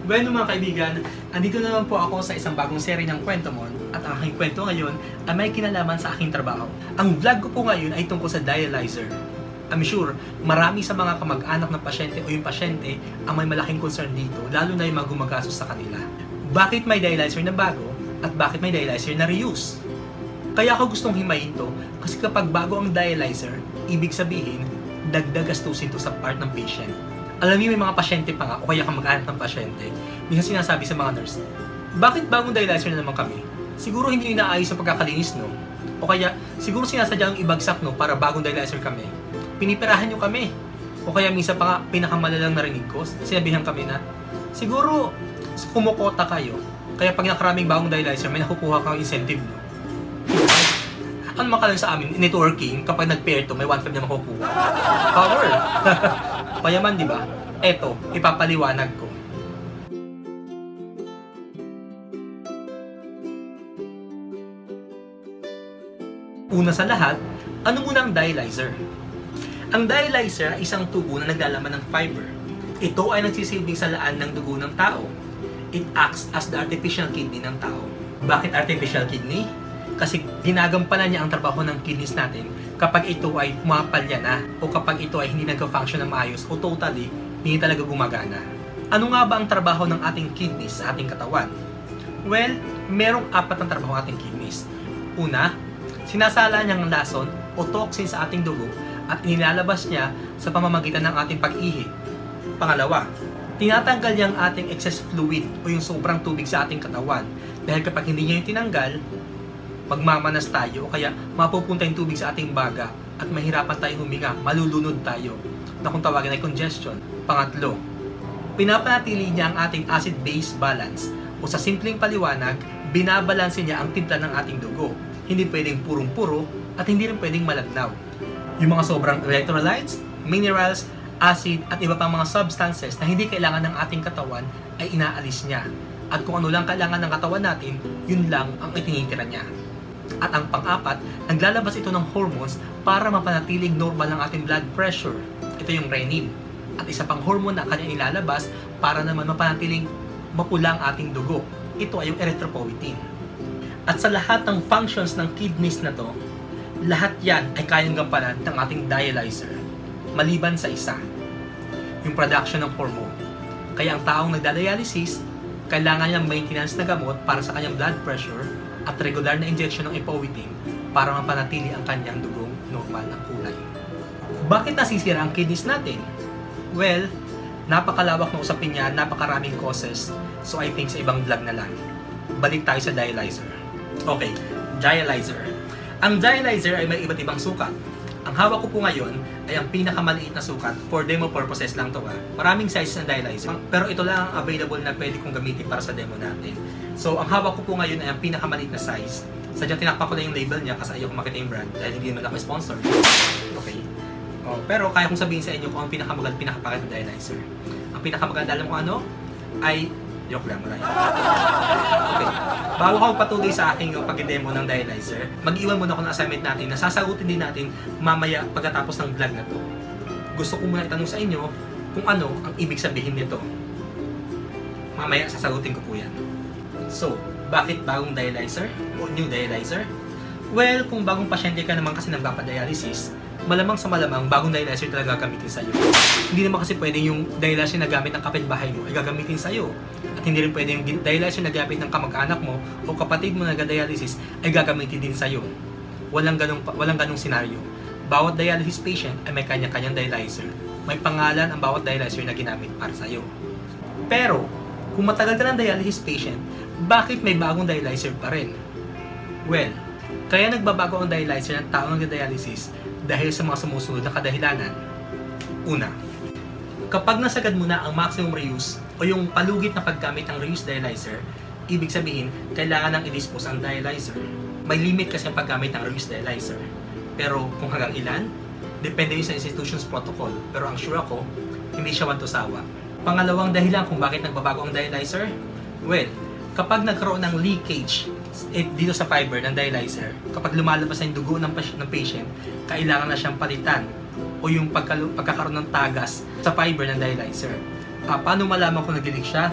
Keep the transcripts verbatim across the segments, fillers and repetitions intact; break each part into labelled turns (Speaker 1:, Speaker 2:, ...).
Speaker 1: Bueno mga kaibigan, andito naman po ako sa isang bagong seri ng Kwento Mon at ang aking kwento ngayon ay may kinalaman sa aking trabaho. Ang vlog ko po ngayon ay tungkol sa dialyzer. I'm sure, marami sa mga kamag-anak ng pasyente o yung pasyente ang may malaking concern dito, lalo na yung mga gumagastos sa kanila. Bakit may dialyzer na bago at bakit may dialyzer na reuse? Kaya ako gustong himayin to kasi kapag bago ang dialyzer, ibig sabihin, dagdag gastusin to sa part ng patient. Alam niyo, may mga pasyente pa nga o kaya kamag-anak ng pasyente, minsan sinasabi sa mga nurse, bakit bagong dialyzer na naman kami? Siguro hindi nyo inaayos ang pagkakalinis, no? O kaya, siguro sinasadya yung ibagsak, no, para bagong dialyzer kami. Pinipirahan nyo kami. O kaya minsan pa nga, pinakamalalang narinig ko, sinabihan kami na, siguro, kumukota kayo, kaya pag nakaraming bagong dialyzer, may nakukuha kang incentive, no? Ano makalang sa amin, networking, kapag nag-pair to, may one five na makukuha. Power! Payaman, di ba? Eto, ipapaliwanag ko. Una sa lahat, ano muna ang dialyzer? Ang dialyzer ay isang tubo na naglalaman ng fiber. Ito ay nagsisilbing salaan ng dugo ng tao. It acts as the artificial kidney ng tao. Bakit artificial kidney? Kasi ginagampanan niya ang trabaho ng kidneys natin kapag ito ay pumapalya na o kapag ito ay hindi nagka-function na maayos o totally hindi talaga gumagana. Ano nga ba ang trabaho ng ating kidneys sa ating katawan? Well, merong apat ang trabaho ng ating kidneys. Una, sinasala niya ang lason o toxin sa ating dugo at inilalabas niya sa pamamagitan ng ating pag-ihi. Pangalawa, tinatanggal niya ang ating excess fluid o yung sobrang tubig sa ating katawan dahil kapag hindi niya yung tinanggal, magmamanas tayo o kaya mapupunta yung tubig sa ating baga at mahirapan tayong huminga, malulunod tayo na kung tawagin ay congestion. Pangatlo, pinapanatili niya ang ating acid-base balance o sa simpleng paliwanag, binabalanse niya ang timpla ng ating dugo. Hindi pwedeng purong-puro at hindi rin pwedeng malagnaw. Yung mga sobrang electrolytes, minerals, acid at iba pang mga substances na hindi kailangan ng ating katawan ay inaalis niya. At kung ano lang kailangan ng katawan natin, yun lang ang itinitira niya. At ang pang-apat, naglalabas ito ng hormones para mapanatiling normal ang ating blood pressure. Ito yung renin. At isa pang hormone na kanya ilalabas para naman mapanatiling mapula ang ating dugo. Ito ay yung erythropoietin. At sa lahat ng functions ng kidneys na to, lahat yan ay kayang gampanan ng ating dialyzer. Maliban sa isa, yung production ng hormone. Kaya ang taong nagdadialysis, kailangan niyang maintenance na gamot para sa kanyang blood pressure at regular na injection ng epoetin para mapanatili ang kanyang dugong normal na kulay. Bakit nasisira ang kidneys natin? Well, napakalawak na usapin niya, napakaraming causes, so I think sa ibang vlog na lang. Balik tayo sa dialyzer. Okay, dialyzer. Ang dialyzer ay may iba't ibang sukat. Ang hawak ko po ngayon ay ang pinakamaliit na sukat. For demo purposes lang to ha. Maraming sizes ng dialyzer. Pero ito lang ang available na pwede kong gamitin para sa demo natin. So, ang hawak ko po ngayon ay ang pinakamaliit na size. Sadyang tinakpak ko na yung label niya kasi ayaw ko makita yung brand dahil hindi naman ako sponsor. Okay. Oh, pero kaya kong sabihin sa inyo kung ang pinakamaganda, pinakapakit na dialyzer. Ang pinakamaganda, alam ko ano? Ay, joke lang, marami. Okay. Bago ako patuloy sa aking pag-demo ng dialyzer, mag-iwan muna ako ng assignment natin na sasagutin din natin mamaya pagkatapos ng vlog na to. Gusto ko muna itanong sa inyo kung ano ang ibig sabihin nito. Mamaya sasagutin ko po yan. So, bakit bagong dialyzer o new dialyzer? Well, kung bagong pasyente ka naman kasi nagpapadialysis, malamang sa malamang bagong dialyzer talaga gagamitin sa'yo. Hindi naman kasi pwede yung dialyzer na gamit ng kapitbahay mo ay gagamitin sa'yo. At hindi rin pwede yung dialyzer na gamit ng kamag-anak mo o kapatid mo na nag-dialysis ay gagamitin din sa'yo. Walang ganong, walang ganong senaryo. Bawat dialysis patient ay may kanya-kanyang dialyzer. May pangalan ang bawat dialyzer na ginamit para sa'yo. Pero, kung matagal ka ng dialysis patient, bakit may bagong dialyzer pa rin? Well, kaya nagbabago ang dialyzer ng taong nag-dialysis dahil sa mga sumusunod na kadahilanan. Una, kapag nasagad mo na ang maximum reuse o yung palugit na paggamit ng reuse dialyzer, ibig sabihin, kailangan nang i-dispose ang dialyzer. May limit kasi ang paggamit ng reuse dialyzer. Pero kung hanggang ilan, depende yun sa institution's protocol. Pero ang sure ako, hindi siya wantosawa. Pangalawang dahilan kung bakit nagbabago ang dialyzer, well, kapag nagkaroon ng leakage eh, dito sa fiber ng dialyzer, kapag lumalabas na yung dugo ng, ng patient, kailangan na siyang palitan o yung pagkakaroon ng tagas sa fiber ng dialyzer. Uh, paano malaman kung nag-leak siya?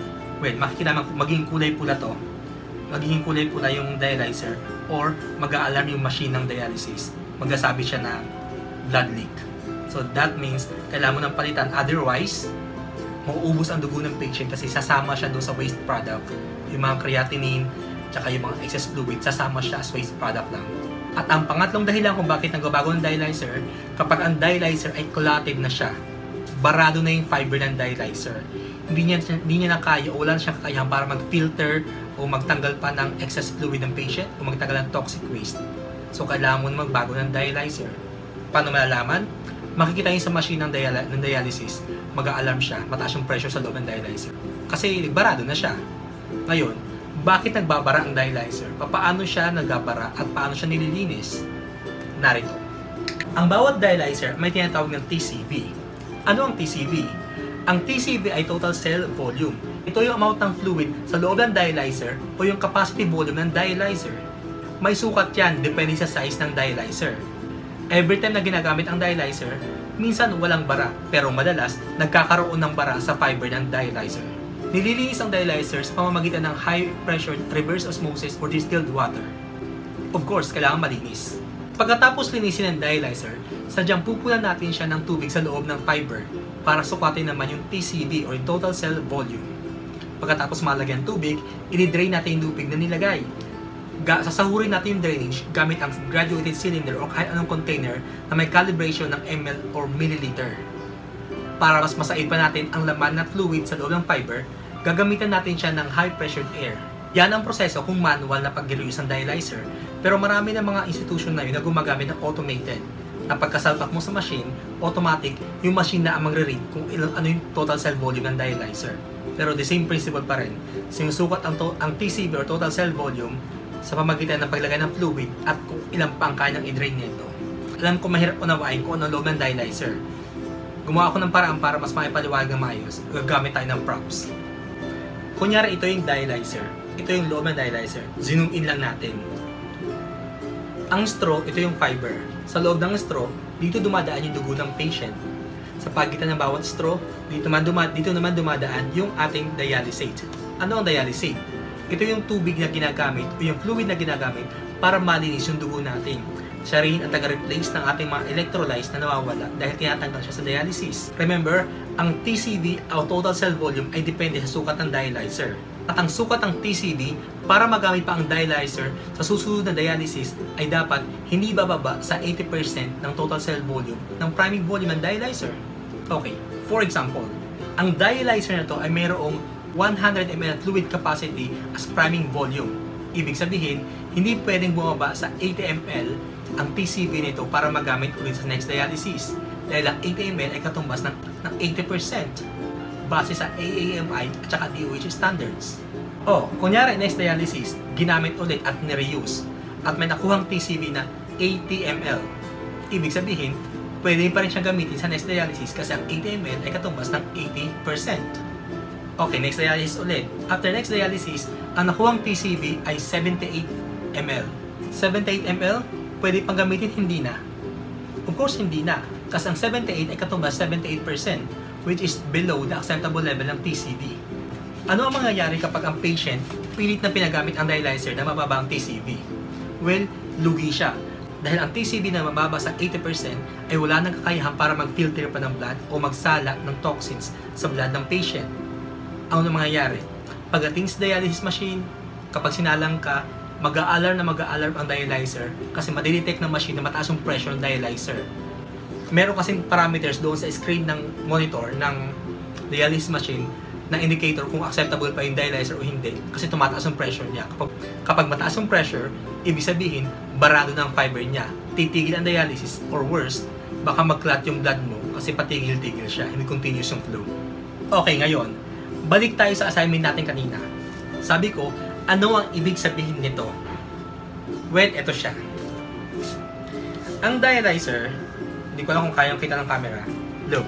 Speaker 1: Well, makikita mo magiging kulay pula to. Magiging kulay pula yung dialyzer or mag-a-alarm yung machine ng dialysis. Magsasabi siya na blood leak. So that means kailangan mo nang palitan. Otherwise, mauubos ang dugo ng patient kasi sasama siya doon sa waste product. Yung mga creatinine, tsaka yung mga excess fluid, sasama siya as waste product lang. At ang pangatlong dahilan kung bakit nagbabago ng dialyzer, kapag ang dialyzer ay clotted na siya, barado na yung fiber ng dialyzer. Hindi niya, hindi niya na kaya o wala na siyang kakayahan para mag-filter o magtanggal pa ng excess fluid ng patient o magtanggal ng toxic waste. So, kailangan mo na magbago ng dialyzer. Paano malalaman? Makikita yun sa machine ng, dial ng dialysis, mag-a-alarm siya, mataas yung pressure sa loob ng dialyzer. Kasi barado na siya. Ngayon, bakit nagbabara ang dialyzer? Paano siya nagbabara at paano siya nililinis? Narito. Ang bawat dialyzer may tinatawag ng T C V. Ano ang T C V? Ang T C V ay total cell volume. Ito yung amount ng fluid sa loob ng dialyzer o yung capacity volume ng dialyzer. May sukat yan depende sa size ng dialyzer. Every time na ginagamit ang dialyzer, minsan walang bara, pero madalas nagkakaroon ng bara sa fiber ng dialyzer. Nililinis ang dialyzer sa pamamagitan ng high pressure reverse osmosis or distilled water. Of course, kailangan malinis. Pagkatapos linisin ng dialyzer, sadyang pupunan natin siya ng tubig sa loob ng fiber para sukatin naman yung T C V or total cell volume. Pagkatapos malagyan tubig, i-drain natin yung tubig na nilagay. Sasahurin natin yung drainage gamit ang graduated cylinder o kahit anong container na may calibration ng ml or milliliter. Para mas masaid pa natin ang laman na fluid sa loob ng fiber, gagamitan natin siya ng high pressured air. Yan ang proseso kung manual na pag-reuse ng dialyzer, pero marami ng mga institution na yun na gumagamit ng automated. Na pagkasalpak mo sa machine, automatic yung machine na ang magre-read kung ilang, ano yung total cell volume ng dialyzer. Pero the same principle pa rin, sinusukat ang, to, ang T C V or total cell volume sa pamagitan ng paglagay ng fluid at kung ilang pa ang kanyang i-drain nito. Alam ko mahirap unawain kung ano loob ng dialyzer. Gumawa ako ng paraan para mas maipaliwanag ng maayos. Gagamit tayo ng props. Kunyari, ito yung dialyzer. Ito yung loob ng dialyzer. Zoom in lang natin. Ang straw, ito yung fiber. Sa loob ng straw, dito dumadaan yung dugo ng patient. Sa pagitan ng bawat straw, dito naman, duma dito naman dumadaan yung ating dialysate. Ano ang dialysate? Ito yung tubig na ginagamit o yung fluid na ginagamit para malinis yung dugo natin. Siya rin ang taga-replace ng ating mga electrolytes na nawawala dahil tinatanggal siya sa dialysis. Remember, ang T C V o total cell volume ay depende sa sukat ng dialyzer. At ang sukat ng T C V para magamit pa ang dialyzer sa susunod na dialysis ay dapat hindi bababa sa eighty percent ng total cell volume ng priming volume ng dialyzer. Okay, for example, ang dialyzer na to ay mayroong one hundred milliliters fluid capacity as priming volume. Ibig sabihin, hindi pwedeng bumaba sa eighty milliliters ang T C V nito para magamit ulit sa next dialysis. Dahil ang eighty milliliters ay katumbas ng, ng eighty percent base sa A A M I at saka D O H standards. O, kunyari next dialysis, ginamit ulit at nireuse at may nakuhang T C V na eighty milliliters. Ibig sabihin, pwede pa rin siyang gamitin sa next dialysis kasi ang eighty milliliters ay katumbas ng eighty percent. Okay, next dialysis ulit. After next dialysis, ang nakuhang T C V ay seventy-eight milliliters. seventy-eight milliliters, pwede pang gamitin, hindi na. Of course, hindi na. Kasi ang seventy-eight ay katumbas seventy-eight percent, which is below the acceptable level ng T C V. Ano ang mangyayari kapag ang patient pilit na pinagamit ang dialyzer na mababa ang T C V? Well, lugi siya. Dahil ang T C V na mababa sa eighty percent ay wala nang kakayahan para mag-filter pa ng blood o magsala ng toxins sa blood ng patient. Ano ang mangyayari? Pagdating sa dialysis machine, kapag sinalang ka, mag-a-alarm na mag-a-alarm ang dialyzer kasi madidetect ng machine na mataas yung pressure ng dialyzer. Meron kasing parameters doon sa screen ng monitor ng dialysis machine na indicator kung acceptable pa yung dialyzer o hindi kasi tumataas yung pressure niya. Kapag, kapag mataas yung pressure, ibig sabihin, barado na ang fiber niya. Titigil ang dialysis or worse, baka mag-clot yung blood mo kasi patigil-tigil siya, hindi continuous yung flow. Okay, ngayon, balik tayo sa assignment natin kanina. Sabi ko, ano ang ibig sabihin nito? Well, ito siya. Ang dialyzer, hindi ko alam kung kayang kita ng camera. Look.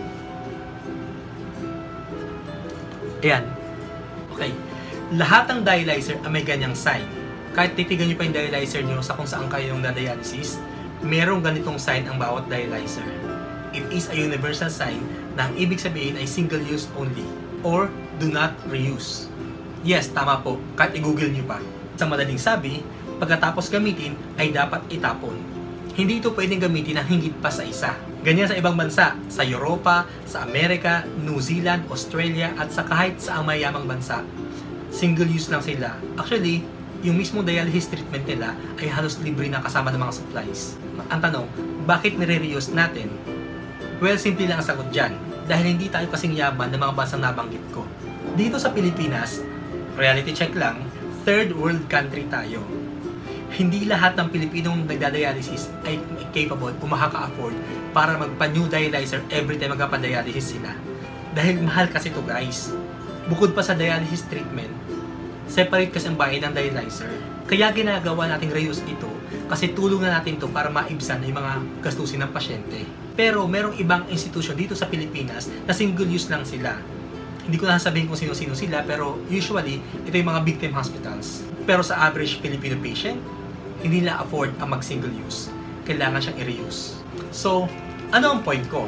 Speaker 1: Ayan. Okay. Lahat ng dialyzer ay may ganyang sign. Kahit titigan nyo pa yung dialyzer nyo sa kung saan kayo yung na-dialysis, merong ganitong sign ang bawat dialyzer. It is a universal sign na ang ibig sabihin ay single use only or do not reuse. Yes, tama po. Kahit i-google nyo pa. Sa madaling sabi, pagkatapos gamitin ay dapat itapon. Hindi ito pwedeng gamitin ng higit pa sa isa. Ganyan sa ibang bansa, sa Europa, sa Amerika, New Zealand, Australia, at sa kahit sa ang mayamang bansa. Single use lang sila. Actually, yung mismong dialysis treatment nila ay halos libre na kasama ng mga supplies. Ang tanong, bakit nire-reuse natin? Well, simple lang ang sagot dyan. Dahil hindi tayo kasing yaman ng mga bansang nabanggit ko. Dito sa Pilipinas, reality check lang, third world country tayo. Hindi lahat ng Pilipinong nagda-dialysis ay capable o makaka-afford para magpa-new dialyzer every time magpa-dialysis sila. Dahil mahal kasi ito guys. Bukod pa sa dialysis treatment, separate kasi ang bayad ng dialyzer. Kaya ginagawa nating reuse ito kasi tulong na natin to para maibsan yung mga gastusin ng pasyente. Pero merong ibang institusyon dito sa Pilipinas na single use lang sila. Hindi ko na sabihin kung sino-sino sila, pero usually, ito yung mga big time hospitals. Pero sa average Filipino patient, hindi nila afford ang mag-single use. Kailangan siyang i-reuse. So, ano ang point ko?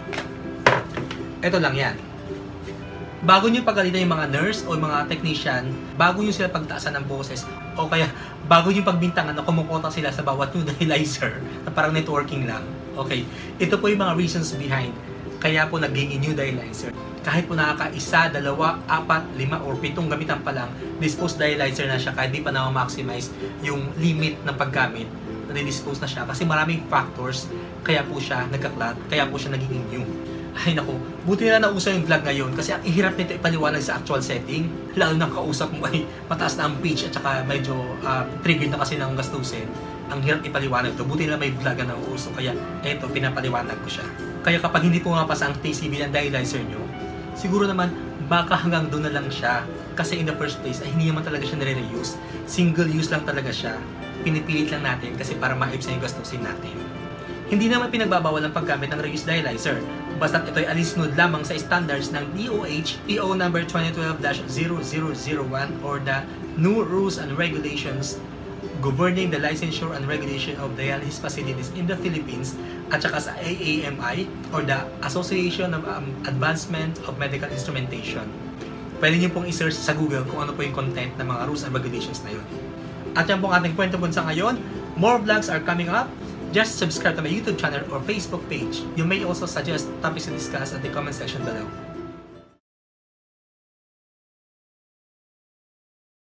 Speaker 1: Ito lang yan. Bago nyo pagalitan yung mga nurse o yung mga technician, bago nyo sila pagtaasan ng boses, o kaya bago nyo pagbintangan na kumukontak sila sa bawat new dialyzer, na parang networking lang. Okay, ito po yung mga reasons behind kaya po naging new dialyzer. Kahit po nakaka-isa, dalawa, apat, lima, or pitong gamitan pa lang, disposed dialyzer na siya kahit di pa na-maximize yung limit ng paggamit, na-dispose na siya kasi maraming factors kaya po siya nagka-clot, kaya po siya nagiging new. Ay naku, buti na nauso yung vlog ngayon kasi ang ihirap nito ipaliwanag sa actual setting, lalo nang kausap mo ay mataas na ang pitch at saka medyo uh, triggered na kasi ng gastusin. Ang hirap ipaliwanag ito, buti na may vlog na nauso, kaya eto, pinapaliwanag ko siya. Kaya kapag hindi po mapasa ang T C B ng dialyzer nyo, siguro naman baka hanggang doon na lang siya kasi in the first place ay hindi naman talaga siya nare-reuse. Single use lang talaga siya. Pinipilit lang natin kasi para maibsan yung gastusin natin. Hindi naman pinagbabawal ang paggamit ng reuse dialyzer. Basta't ito ay alinsunod lamang sa standards ng D O H P O number twenty twelve dash zero zero zero one or the new rules and regulations governing the licensure and regulation of dialysis facilities in the Philippines at saka sa A A M I or the Association of um, Advancement of Medical Instrumentation. Pwede niyo pong i-search sa Google kung ano po yung content ng mga rules and regulations na yun. At yan pong ating kwento bunsa ngayon. More vlogs are coming up. Just subscribe to my YouTube channel or Facebook page. You may also suggest topics to discuss at the comment section below.